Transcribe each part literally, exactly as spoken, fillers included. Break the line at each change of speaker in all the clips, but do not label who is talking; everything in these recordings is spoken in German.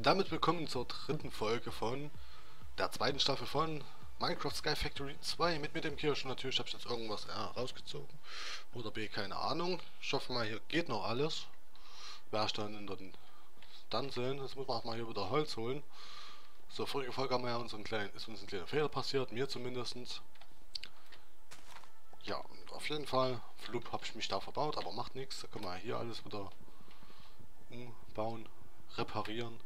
Und damit willkommen zur dritten Folge von der zweiten Staffel von Minecraft Sky Factory zwei mit mit dem Kirschen. Natürlich habe ich jetzt irgendwas A rausgezogen oder B, keine Ahnung. Ich hoffe mal, hier geht noch alles. Werde ich dann in den dann sehen. Jetzt muss man auch mal hier wieder Holz holen. So, vorige Folge haben wir ja unseren kleinen, ist uns ein kleiner Fehler passiert, mir zumindest. Ja, und auf jeden Fall, Flup, habe ich mich da verbaut, aber macht nichts. Da können wir hier alles wieder umbauen, reparieren.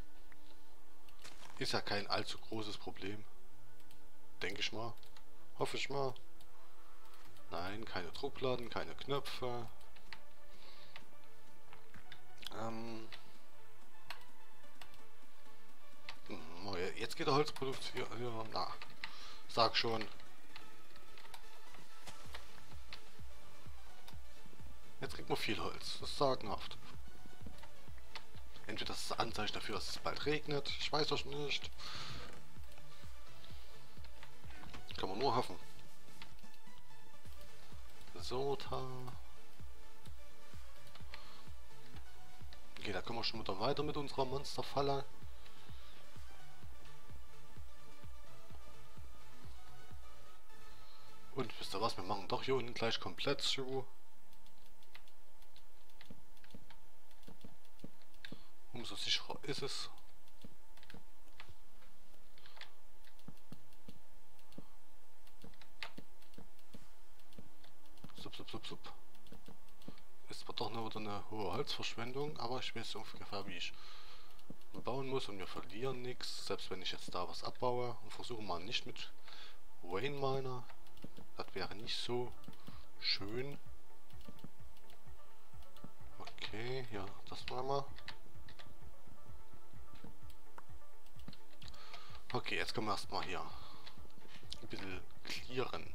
Ist ja kein allzu großes Problem. Denke ich mal. Hoffe ich mal. Nein, keine Druckplatten, keine Knöpfe. Ähm. Jetzt geht der Holzproduktion. Ja, na. Sag schon. Jetzt kriegt man viel Holz. Das ist sagenhaft. Entweder das ist ein Anzeichen dafür, dass es bald regnet. Ich weiß das nicht. Kann man nur hoffen. So, da. Okay, da kommen wir schon wieder weiter mit unserer Monsterfalle. Und wisst ihr was? Wir machen doch hier unten gleich komplett zu. Umso sicherer ist es. Sub, sub, sub, sub. Ist zwar doch noch wieder eine hohe Holzverschwendung, aber ich weiß ungefähr, wie ich bauen muss und wir verlieren nichts. Selbst wenn ich jetzt da was abbaue und versuche mal nicht mit Wayne Miner. Das wäre nicht so schön. Okay, ja, das machen wir. Okay, jetzt können wir erstmal hier ein bisschen clearen.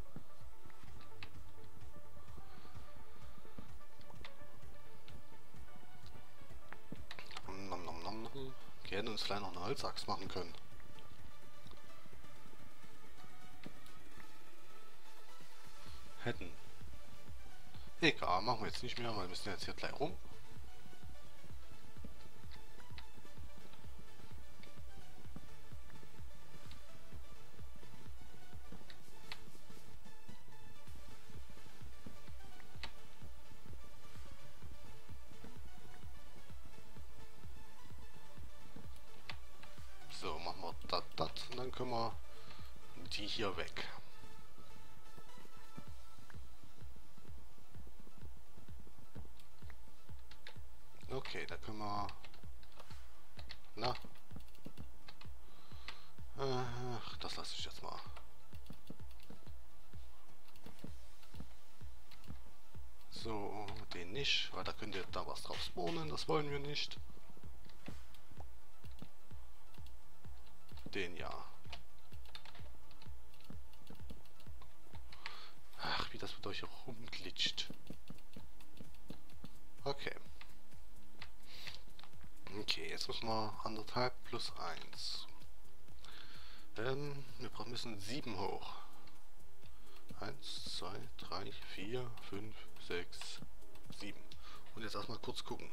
Nom, nom, nom, nom. Okay, hätten uns vielleicht noch eine Holzachs machen können. Hätten. Egal, machen wir jetzt nicht mehr, weil wir müssen jetzt hier gleich rum. So, machen wir das, das und dann können wir die hier weg. Okay, da können wir... Na? Ach, das lasse ich jetzt mal. So, den nicht, weil da könnt ihr da was drauf spawnen, das wollen wir nicht. Den ja. Ach, wie das mit euch rumglitscht. Okay. Okay, jetzt müssen wir anderthalb plus eins. Ähm, wir müssen sieben hoch. eins, zwei, drei, vier, fünf, sechs, sieben. Und jetzt erstmal kurz gucken.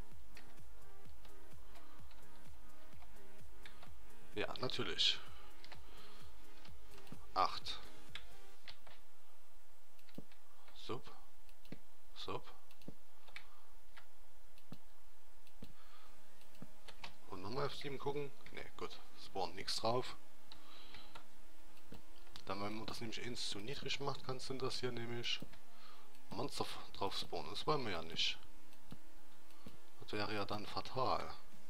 Ja, natürlich. acht. Sub. Sub. Und nochmal auf sieben gucken. Ne, gut. Spawnt nichts drauf. Dann, wenn man das nämlich eins zu niedrig macht, kannst du das hier nämlich Monster drauf spawnen. Das wollen wir ja nicht. Das wäre ja dann fatal.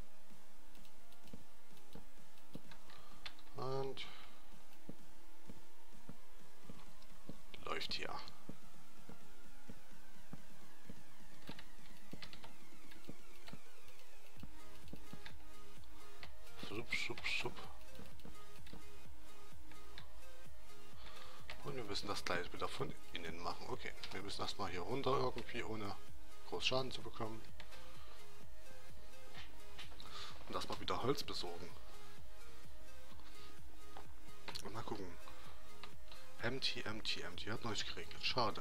Und läuft hier. Schub, schub, schub. Und wir müssen das gleich wieder von innen machen. Okay, wir müssen erstmal hier runter irgendwie, ohne groß Schaden zu bekommen. Und erstmal wieder Holz besorgen. Und mal gucken. Empty, empty, empty. Hat noch nicht geregnet. Schade.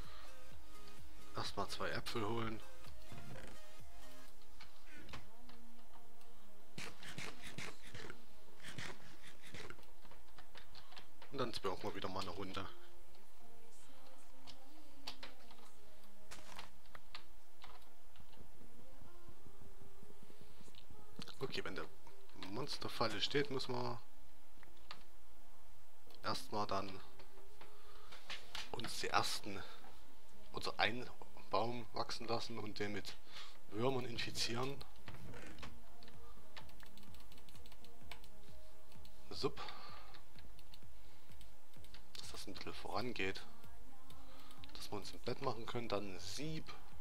Erstmal zwei Äpfel holen. Jetzt brauchen wir wieder mal eine Runde. Okay, wenn der Monsterfalle steht, müssen wir erstmal dann uns die ersten oder einen Baum wachsen lassen und den mit Würmern infizieren. Sup. Dass das ein bisschen vorangeht. Dass wir uns ein Bett machen können, dann ein Sieb.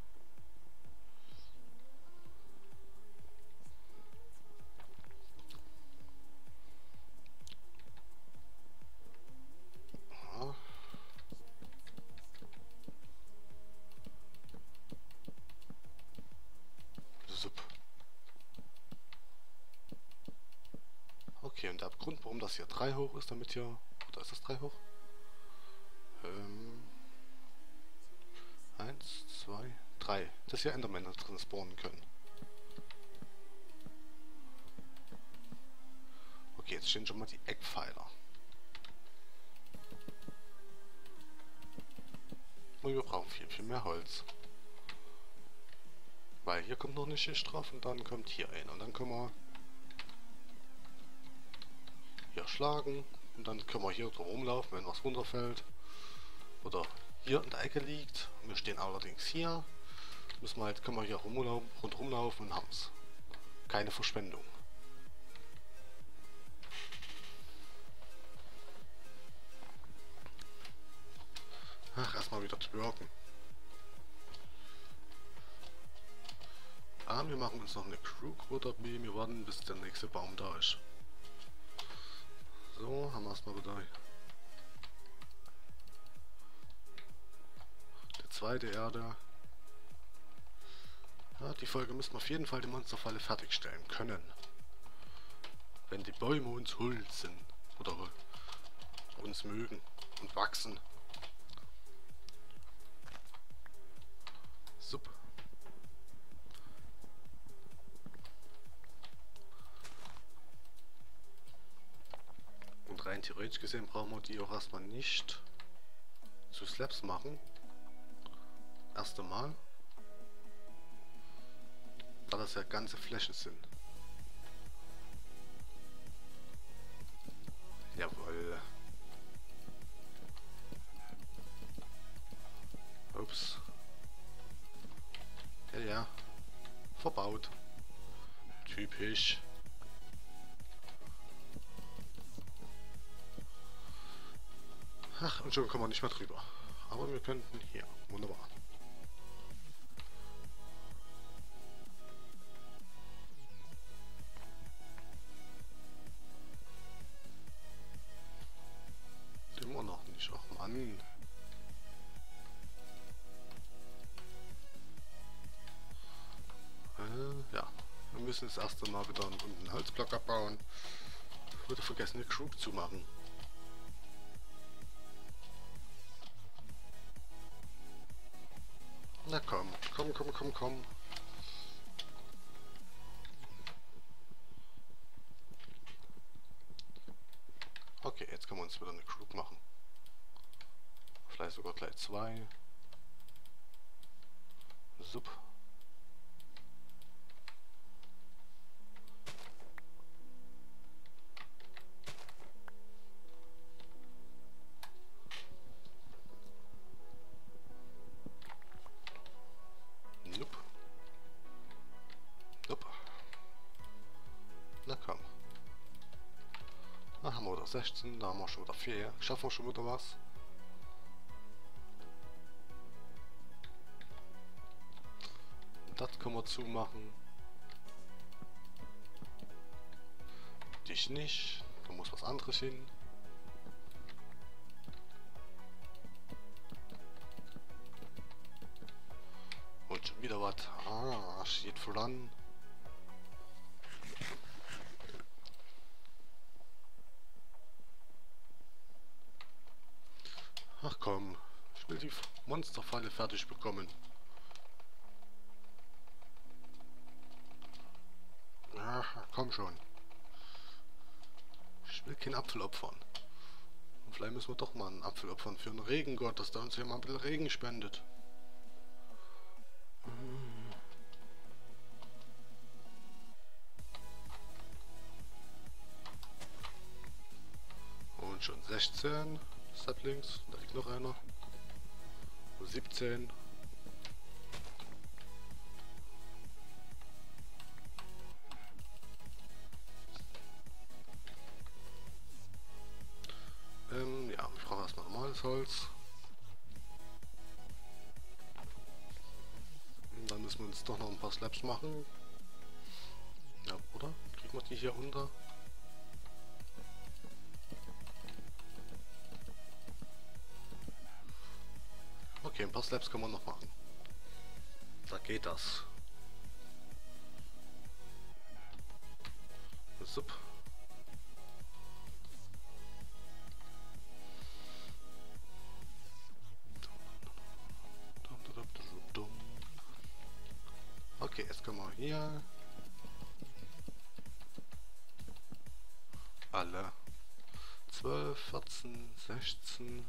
Ja. Sup. Okay, und der Grund, warum das hier drei hoch ist, damit hier... Oder ist das drei hoch? Ähm... Eins, zwei, drei. Dass hier Endermänner drin spawnen können. Okay, jetzt stehen schon mal die Eckpfeiler. Und wir brauchen viel, viel mehr Holz. Weil hier kommt noch eine Schicht drauf und dann kommt hier ein. Und dann können wir hier schlagen. Und dann können wir hier drum rumlaufen, wenn was runterfällt. Oder hier in der Ecke liegt. Wir stehen allerdings hier. Müssen wir halt, können wir hier rumlaufen, rundherum laufen und haben es. Keine Verschwendung. Ach, erstmal wieder twerken. A, wir machen uns noch eine Crew, oder B, wir warten bis der nächste Baum da ist. So, haben wir erstmal wieder die zweite Erde. Ja, die Folge müssen wir auf jeden Fall die Monsterfalle fertigstellen können. Wenn die Bäume uns huld sind. Oder uns mögen und wachsen. Sup. Und rein theoretisch gesehen brauchen wir die auch erstmal nicht zu Slabs machen. Erst einmal. Da das ja ganze Flächen sind. Jawohl. Ups. Ja, ja. Verbaut. Typisch. Ach, und schon kommen wir nicht mehr drüber. Aber wir könnten hier. Wunderbar. Immer noch nicht. Ach Mann. Äh, ja. Wir müssen das erste Mal wieder einen Holzblock abbauen. Ich würde vergessen, eine Crew zu machen. Na komm, komm, komm, komm, komm. Okay, jetzt können wir uns wieder eine Crew machen. Vielleicht sogar gleich zwei. Sup. Nope. Nope. Na komm. Da haben wir wieder sechzehn, da haben wir schon wieder vier. Schaffen wir schon wieder was? Das können wir zumachen. Dich nicht. Da muss was anderes hin. Und schon wieder was. Ah, steht voran. Ach komm, ich will die Monsterfalle fertig bekommen. Ach, komm schon. Ich will keinen Apfel opfern. Vielleicht müssen wir doch mal einen Apfel opfern für einen Regengott, dass der uns hier mal ein bisschen Regen spendet. Und schon sechzehn Saplings. Da liegt noch einer. siebzehn. Ähm, ja, ich brauche erstmal normales Holz. Und dann müssen wir uns doch noch ein paar Slabs machen. Ja, oder? Kriegen wir die hier unter? Okay, ein paar Slabs können wir noch machen. Da geht das. Sup. Okay, jetzt können wir hier alle zwölf, vierzehn, sechzehn.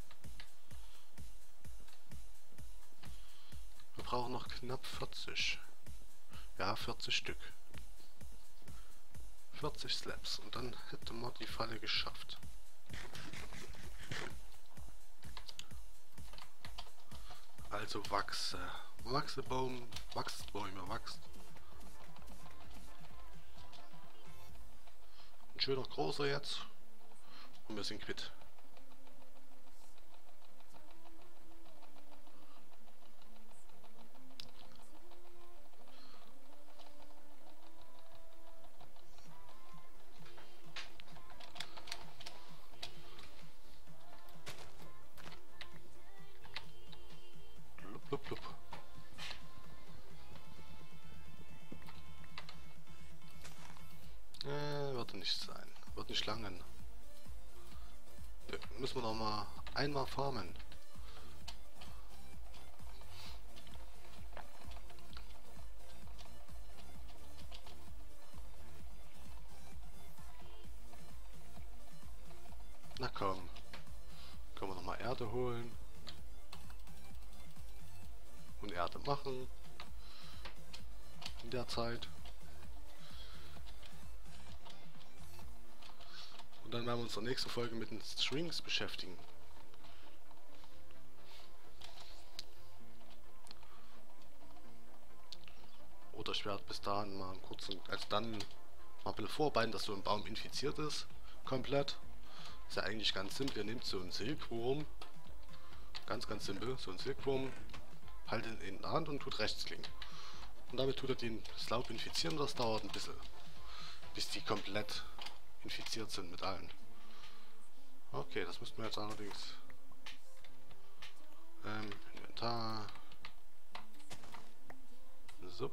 Wir brauchen noch knapp vierzig. Ja, vierzig Stück. vierzig Slabs und dann hätten wir die Falle geschafft. Also wachse. Wachse Baum, wachst Bäume, wachst. Ein schöner großer jetzt. Und wir sind quitt. Blub, blub, blub. Äh, wird nicht sein. Wird nicht langen. Ja, müssen wir noch mal einmal farmen. Na komm. Können wir noch mal Erde holen. Und Erde machen. In der Zeit. Und dann werden wir uns in der nächsten Folge mit den Strings beschäftigen. Oder ich werde bis dahin mal einen kurzen, also dann mal ein bisschen vorbereiten, dass so ein Baum infiziert ist. Komplett. Ist ja eigentlich ganz simpel. Ihr nehmt so einen Silkwurm. Ganz, ganz simpel. So einen Silkwurm. Haltet ihn in der Hand und tut rechtsklicken. Und damit tut er den, das Laub infizieren. Das dauert ein bisschen. Bis die komplett infiziert sind mit allen. Okay, das müssten wir jetzt allerdings ähm, Inventar Sub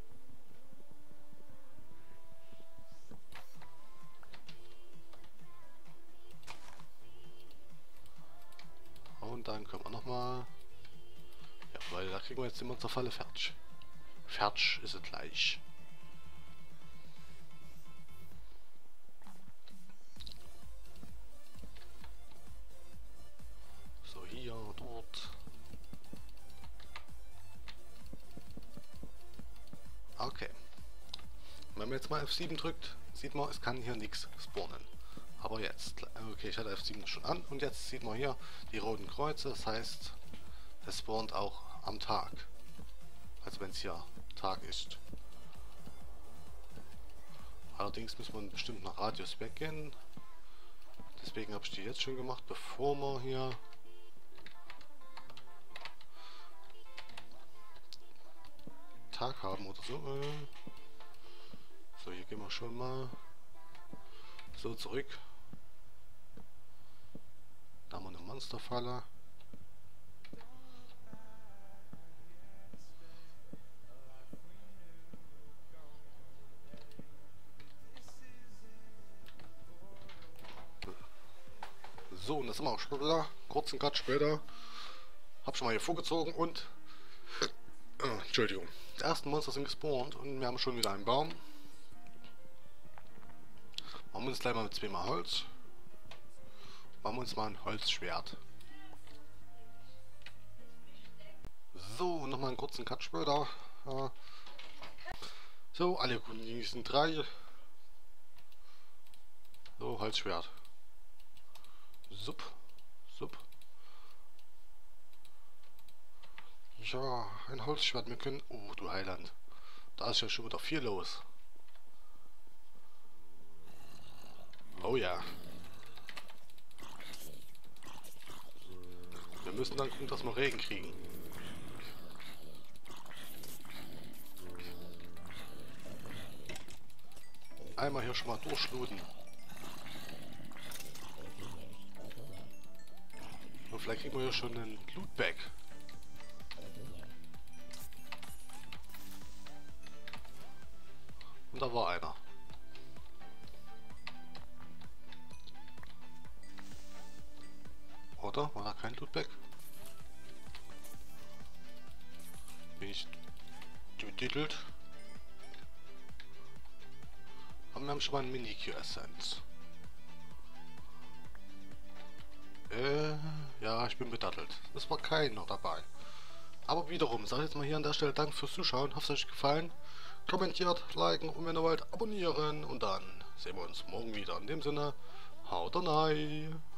und dann können wir nochmal, ja, weil da kriegen wir jetzt immer zur Falle fertig. Fertig ist es gleich. Hier, dort. Okay. Wenn man jetzt mal F sieben drückt, sieht man, es kann hier nichts spawnen. Aber jetzt, okay, ich hatte F sieben schon an und jetzt sieht man hier die roten Kreuze, das heißt, es spawnt auch am Tag. Also wenn es hier Tag ist. Allerdings muss man bestimmt nach Radius weggehen. Deswegen habe ich die jetzt schon gemacht, bevor wir hier Tag haben oder so. So, hier gehen wir schon mal so zurück. Da haben wir eine Monsterfalle. So, und das sind wir auch schon wieder. Kurzen Cut später. Hab schon mal hier vorgezogen und äh, Entschuldigung. Die ersten Monster sind gespawnt und wir haben schon wieder einen Baum. Machen wir uns gleich mal mit zweimal Holz. Machen wir uns mal ein Holzschwert. So, nochmal einen kurzen Cut später. Ja. So, alle guten Dinge sind drei. So, Holzschwert. Sup. Sup. Ja, ein Holzschwert. Wir können... Oh, du Heiland. Da ist ja schon wieder viel los. Oh ja. Wir müssen dann gucken, dass wir Regen kriegen. Einmal hier schon mal durchschluten. Und vielleicht kriegen wir hier schon einen Lootbag. Und da war einer. Oder? War da kein Lootbag? Bin ich getitelt? Aber wir haben schon mal einen Mini-Q-Essenz. Äh, ja, ich bin bedattelt. Es war keiner dabei. Aber wiederum, sage ich jetzt mal hier an der Stelle Dank fürs Zuschauen. Hat es euch gefallen? Kommentiert, liken und wenn ihr wollt, abonnieren. Und dann sehen wir uns morgen wieder. In dem Sinne, haut rein!